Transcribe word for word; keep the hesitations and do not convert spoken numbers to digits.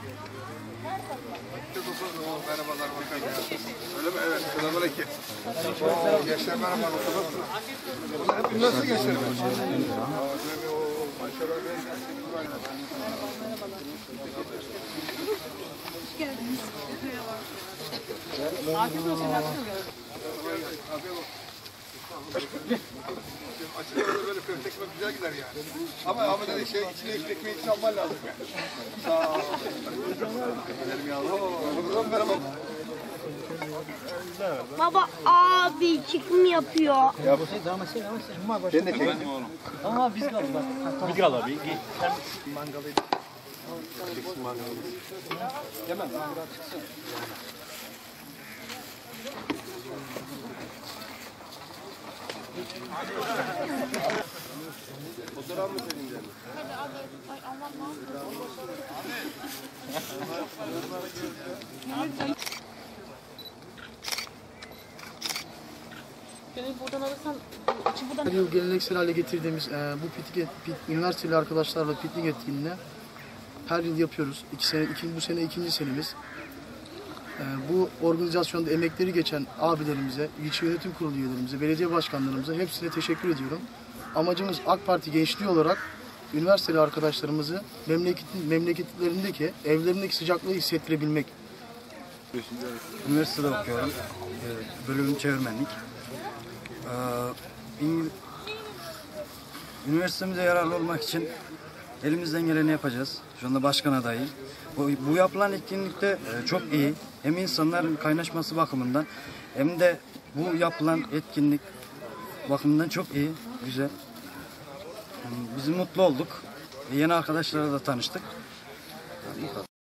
Merhabalar, hoş geldiniz. Öyle mi? Evet, selamünaleyküm. Gençler merhaba, nasılsınız? Nasıl gençler? Hoş geldiniz. Afiyet olsun. Açıkçası böyle köfte ekmek güzel gider yani. Ama ama dedi şey içine ekmeği içine alman lazım yani. Sağ ol. Gidelim ya. Oo, merhaba. Baba abi çekim yapıyor. Ya bu ben de çekeyim. Ama biz kaldık bak. Bir kal abi. Sen mangalı. Çıksın mangalı. Hemen mangal çıksın. Fotoğraf mı senin canım? Hadi abi. Ay Allah ne Gönül buradan alırsan içi buradan... Her yıl geleneksel hale getirdiğimiz e, bu piknik, pik, üniversiteli arkadaşlarla piknik etkinliğini her yıl yapıyoruz. İki sene, iki, bu sene ikinci senemiz. E, bu organizasyonda emekleri geçen abilerimize, ilçe yönetim kurulu üyelerimize, belediye başkanlarımıza hepsine teşekkür ediyorum. Amacımız AK Parti gençliği olarak üniversiteli arkadaşlarımızı memleketin, memleketlerindeki, evlerindeki sıcaklığı hissettirebilmek. Üniversitede okuyorum. Bölümüm çevirmenlik. Üniversitemize yararlı olmak için elimizden geleni yapacağız. Şu anda başkan adayım. Bu, bu yapılan etkinlikte çok iyi. Hem insanların kaynaşması bakımından hem de bu yapılan etkinlik bakımından çok iyi, güzel. Biz mutlu olduk. Yeni arkadaşlarla da tanıştık.